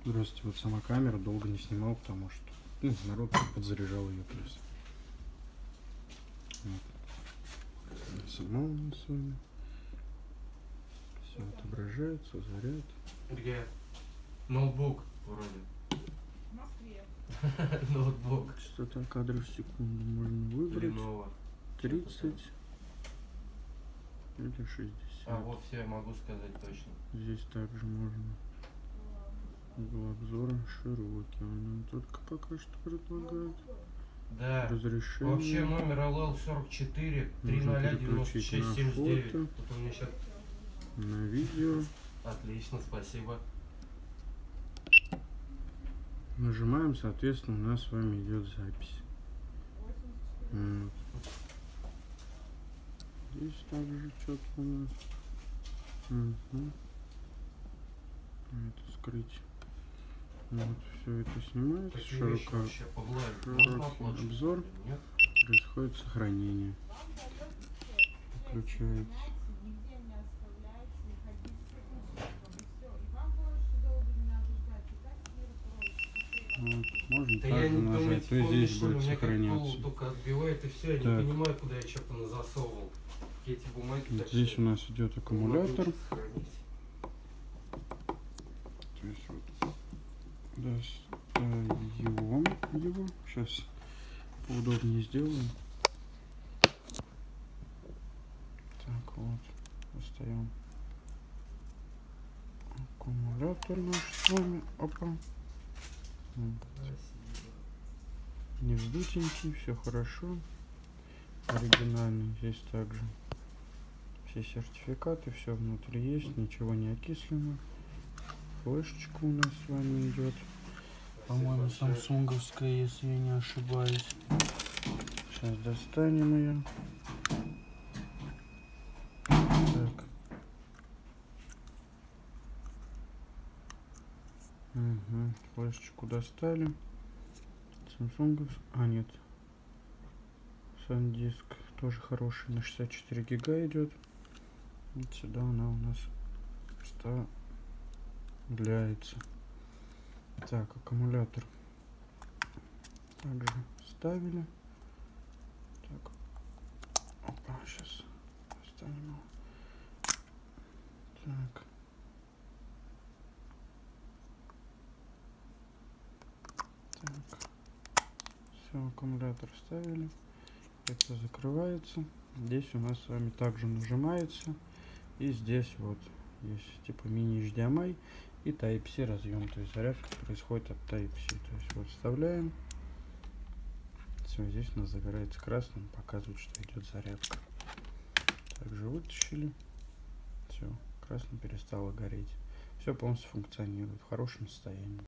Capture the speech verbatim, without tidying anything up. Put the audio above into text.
Здравствуйте, вот сама камера долго не снимал, потому что ну, народ подзаряжал ее плюс. Вот. Сама у нас с вами. Все отображается, заряд. Где? Ноутбук вроде. В Москве. Ноутбук. Частота кадров в секунду можно выбрать. Lenovo. тридцать или шестьдесят. А вот все, я могу сказать точно. Здесь также можно. Угол обзора широкий. Он только пока что предлагает. Да. Разрешение. Вообще номер эл эл сорок четыре три ноль девяносто шесть семьдесят девять. Тут у меня сейчас на видео. Отлично, спасибо. Нажимаем, соответственно, у нас с вами идет запись. Вот. Здесь также что-то у нас. Угу. Это скрыть. Вот, все это снимается. Широко, широкий обзор. Происходит сохранение. Включается. Вот, можно да также я не нажать, то здесь будет сохраняться. Только отбивает и все, я так. не понимаю, куда я что-то засовывал. Эти бумаги. Вот здесь все. У нас идет аккумулятор. То есть вот достаем его. Сейчас поудобнее сделаем. Так вот, достаем аккумулятор наш с вами. Опа. Не вздутенький, все хорошо. Оригинальный. Здесь также все сертификаты, все внутри есть, ничего не окислено. Флешечка у нас с вами идет. По-моему, самсунговская, если я не ошибаюсь. Сейчас достанем ее. Так. Угу. Флешечку достали. Samsung. А, нет. SanDisk тоже хороший. На шестьдесят четыре гига идет. Вот сюда она у нас вставляется. Так, аккумулятор также ставили. Так. Опа, сейчас достанем его. Так. Так. Все, аккумулятор вставили. Это закрывается. Здесь у нас с вами также нажимается. И здесь вот есть типа мини эйч ди эм ай и Type-C разъем. То есть зарядка происходит от Type-C. То есть вот вставляем. Все, здесь у нас загорается красным. Показывает, что идет зарядка. Также вытащили. Все, красно перестало гореть. Все полностью функционирует в хорошем состоянии.